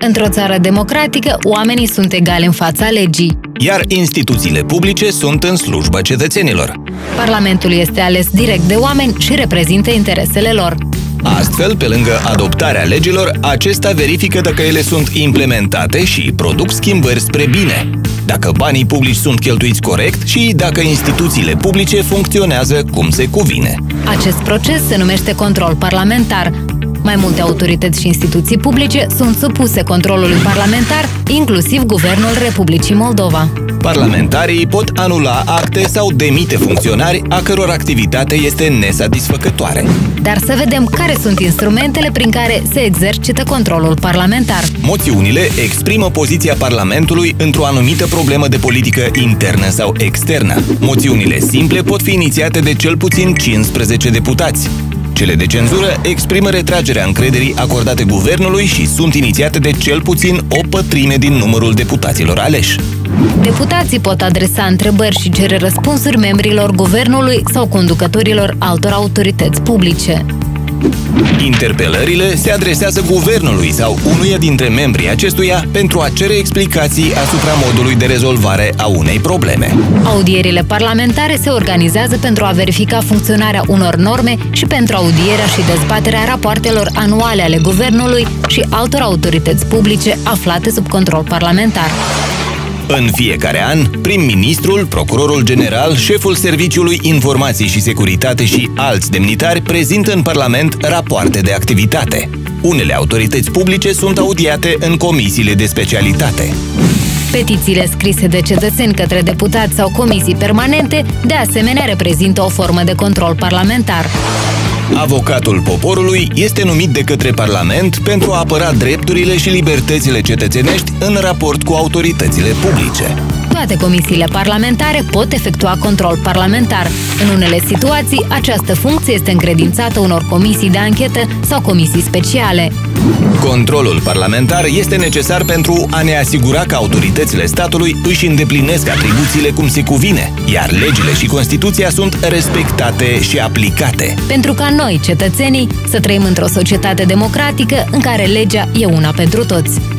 Într-o țară democratică, oamenii sunt egali în fața legii. Iar instituțiile publice sunt în slujba cetățenilor. Parlamentul este ales direct de oameni și reprezintă interesele lor. Astfel, pe lângă adoptarea legilor, acesta verifică dacă ele sunt implementate și produc schimbări spre bine, dacă banii publici sunt cheltuiți corect și dacă instituțiile publice funcționează cum se cuvine. Acest proces se numește control parlamentar. Mai multe autorități și instituții publice sunt supuse controlului parlamentar, inclusiv Guvernul Republicii Moldova. Parlamentarii pot anula acte sau demite funcționari a căror activitate este nesatisfăcătoare. Dar să vedem care sunt instrumentele prin care se exercită controlul parlamentar. Moțiunile exprimă poziția Parlamentului într-o anumită problemă de politică internă sau externă. Moțiunile simple pot fi inițiate de cel puțin 15 deputați. Cele de cenzură exprimă retragerea încrederii acordate guvernului și sunt inițiate de cel puțin o pătrime din numărul deputaților aleși. Deputații pot adresa întrebări și cere răspunsuri membrilor guvernului sau conducătorilor altor autorități publice. Interpelările se adresează guvernului sau unuia dintre membrii acestuia pentru a cere explicații asupra modului de rezolvare a unei probleme. Audierile parlamentare se organizează pentru a verifica funcționarea unor norme și pentru audierea și dezbaterea rapoartelor anuale ale guvernului și altor autorități publice aflate sub control parlamentar. În fiecare an, prim-ministrul, procurorul general, șeful Serviciului Informații și Securitate și alți demnitari prezintă în Parlament rapoarte de activitate. Unele autorități publice sunt audiate în comisiile de specialitate. Petițiile scrise de cetățeni către deputați sau comisii permanente, de asemenea, reprezintă o formă de control parlamentar. Avocatul poporului este numit de către Parlament pentru a apăra drepturile și libertățile cetățenești în raport cu autoritățile publice. Toate comisiile parlamentare pot efectua control parlamentar. În unele situații, această funcție este încredințată unor comisii de anchetă sau comisii speciale. Controlul parlamentar este necesar pentru a ne asigura că autoritățile statului își îndeplinesc atribuțiile cum se cuvine, iar legile și Constituția sunt respectate și aplicate. Pentru ca noi, cetățenii, să trăim într-o societate democratică în care legea e una pentru toți.